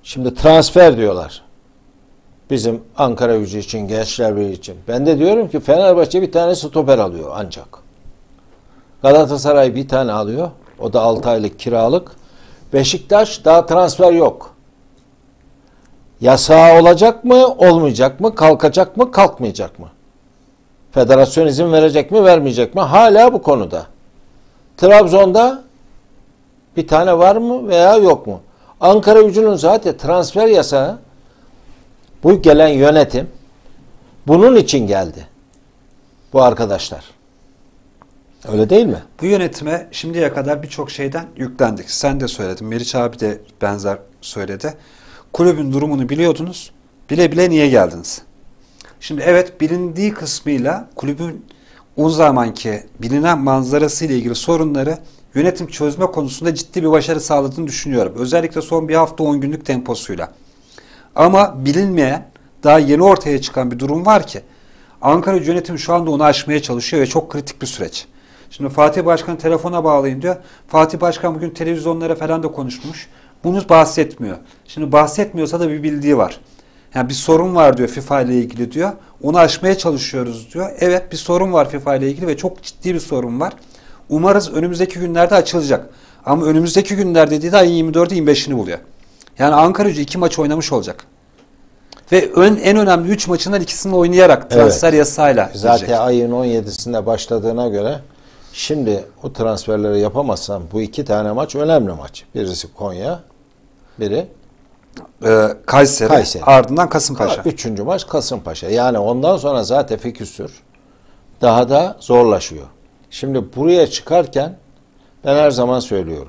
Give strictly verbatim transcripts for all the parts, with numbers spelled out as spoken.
Şimdi transfer diyorlar. Bizim Ankaragücü için, Gençlerbirliği için. Ben de diyorum ki Fenerbahçe bir tane stoper alıyor ancak. Galatasaray bir tane alıyor. O da altı aylık kiralık. Beşiktaş daha transfer yok. Yasağı olacak mı, olmayacak mı, kalkacak mı, kalkmayacak mı? Federasyon izin verecek mi, vermeyecek mi? Hala bu konuda. Trabzon'da bir tane var mı veya yok mu? Ankaragücü'nün zaten transfer yasağı, bu gelen yönetim bunun için geldi. Bu arkadaşlar. Öyle değil mi? Bu yönetime şimdiye kadar birçok şeyden yüklendik. Sen de söyledin. Meriç abi de benzer söyledi. Kulübün durumunu biliyordunuz. Bile bile niye geldiniz? Şimdi evet, bilindiği kısmıyla kulübün o zamanki bilinen manzarası ile ilgili sorunları yönetim çözme konusunda ciddi bir başarı sağladığını düşünüyorum. Özellikle son bir hafta on günlük temposuyla. Ama bilinmeyen, daha yeni ortaya çıkan bir durum var ki Ankara yönetimi şu anda onu aşmaya çalışıyor ve çok kritik bir süreç. Şimdi Fatih Başkan telefona bağlayın diyor. Fatih Başkan bugün televizyonlara falan da konuşmuş. Bunu bahsetmiyor. Şimdi bahsetmiyorsa da bir bildiği var. Yani bir sorun var diyor FIFA ile ilgili diyor. Onu aşmaya çalışıyoruz diyor. Evet, bir sorun var FIFA ile ilgili ve çok ciddi bir sorun var. Umarız önümüzdeki günlerde açılacak. Ama önümüzdeki günler dediği de ayın yirmi dördü yirmi beşini buluyor. Yani Ankaragücü iki maç oynamış olacak. Ve ön, en önemli üç maçından ikisini oynayarak transfer evet. yasayla zaten girecek. Ayın on yedisinde başladığına göre şimdi o transferleri yapamazsam bu iki tane maç önemli maç. Birisi Konya, biri ee, Kayseri, Kayseri, ardından Kasımpaşa. Üçüncü maç Kasımpaşa. Yani ondan sonra zaten fikstür daha da zorlaşıyor. Şimdi buraya çıkarken ben her zaman söylüyorum.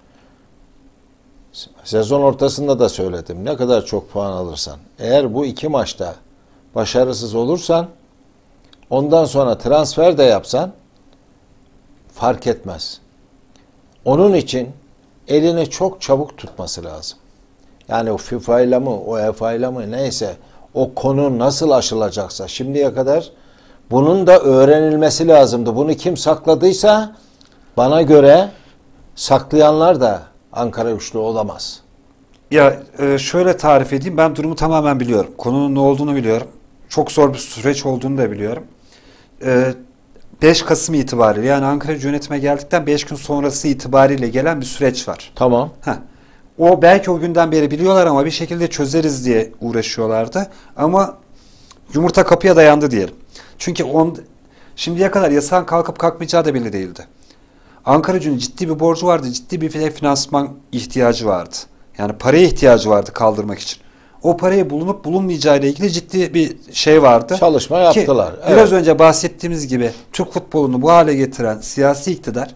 Sezon ortasında da söyledim. Ne kadar çok puan alırsan, eğer bu iki maçta başarısız olursan, ondan sonra transfer de yapsan fark etmez. Onun için elini çok çabuk tutması lazım. Yani o FIFA ile mi, o UEFA ile mi neyse, o konu nasıl aşılacaksa şimdiye kadar bunun da öğrenilmesi lazımdı. Bunu kim sakladıysa bana göre saklayanlar da Ankaragücü olamaz. Ya şöyle tarif edeyim. Ben durumu tamamen biliyorum. Konunun ne olduğunu biliyorum. Çok zor bir süreç olduğunu da biliyorum. beş Kasım itibariyle, yani Ankaragücü yönetime geldikten beş gün sonrası itibariyle gelen bir süreç var. Tamam. Heh. O belki o günden beri biliyorlar ama bir şekilde çözeriz diye uğraşıyorlardı. Ama yumurta kapıya dayandı diyelim. Çünkü on, şimdiye kadar yasağın kalkıp kalkmayacağı da belli değildi. Ankaragücü'nün ciddi bir borcu vardı, ciddi bir finansman ihtiyacı vardı. Yani paraya ihtiyacı vardı kaldırmak için. O parayı bulunup bulunmayacağı ile ilgili ciddi bir şey vardı. Çalışma yaptılar. Ki, evet. Biraz önce bahsettiğimiz gibi Türk futbolunu bu hale getiren siyasi iktidar,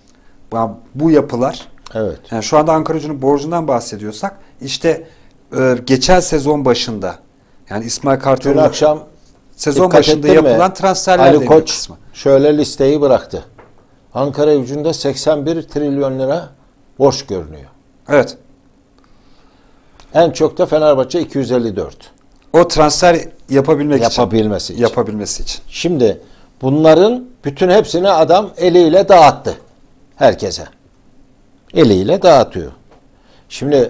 bu yapılar, evet. Yani şu anda Ankaragücü'nün borcundan bahsediyorsak, işte e, geçen sezon başında, yani İsmail Kartal'ın akşam sezon başında yapılan transferlerle Ali Koç kısmı. Şöyle listeyi bıraktı. Ankaragücü'nde seksen bir trilyon lira borç görünüyor. Evet. En çok da Fenerbahçe iki yüz elli dört. O transfer yapabilmek yapabilmesi için. için. Yapabilmesi için. Şimdi bunların bütün hepsini adam eliyle dağıttı. Herkese. Eliyle dağıtıyor. Şimdi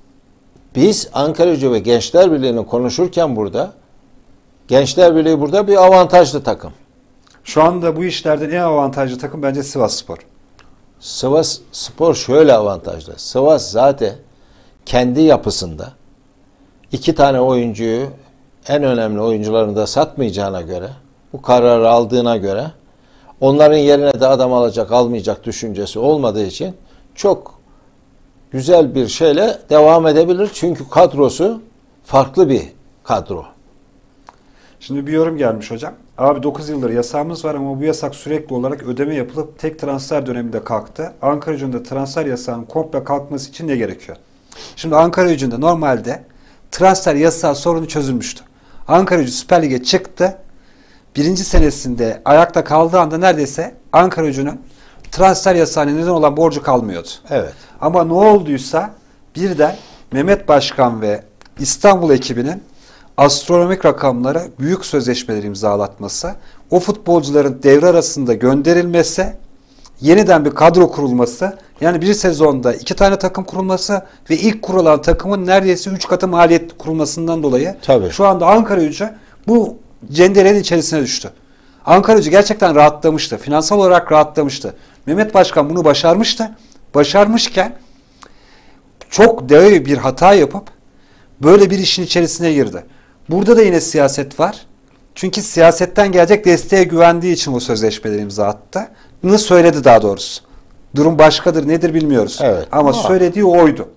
biz Ankaragücü ve Gençler Birliği'ni konuşurken burada, Gençler Birliği burada bir avantajlı takım. Şu anda bu işlerden en avantajlı takım bence Sivasspor. Sivasspor şöyle avantajlı. Sivas zaten kendi yapısında iki tane oyuncuyu, en önemli oyuncularını da satmayacağına göre, bu kararı aldığına göre, onların yerine de adam alacak almayacak düşüncesi olmadığı için çok güzel bir şeyle devam edebilir. Çünkü kadrosu farklı bir kadro. Şimdi bir yorum gelmiş hocam. Abi dokuz yıldır yasağımız var ama bu yasak sürekli olarak ödeme yapılıp tek transfer döneminde kalktı. Ankaragücü'nde transfer yasağının komple kalkması için ne gerekiyor? Şimdi Ankaragücü'nde normalde transfer yasağı sorunu çözülmüştü. Ankaragücü Süper Lig'e çıktı. Birinci senesinde ayakta kaldığı anda neredeyse Ankaragücü'nün transfer yasağına neden olan borcu kalmıyordu. Evet. Ama ne olduysa birden Mehmet Başkan ve İstanbul ekibinin astronomik rakamlara büyük sözleşmeler imzalatması, o futbolcuların devre arasında gönderilmesi, yeniden bir kadro kurulması Yani bir sezonda iki tane takım kurulması ve ilk kurulan takımın neredeyse üç katı maliyet kurulmasından dolayı Tabii. şu anda Ankaragücü bu cendelerin içerisine düştü. Ankaragücü gerçekten rahatlamıştı. Finansal olarak rahatlamıştı. Mehmet Başkan bunu başarmıştı. Başarmışken çok dev bir hata yapıp böyle bir işin içerisine girdi. Burada da yine siyaset var. Çünkü siyasetten gelecek desteğe güvendiği için bu sözleşmeleri imza attı. Bunu söyledi daha doğrusu. Durum başkadır nedir bilmiyoruz. Evet. Ama Ama- söylediği oydu.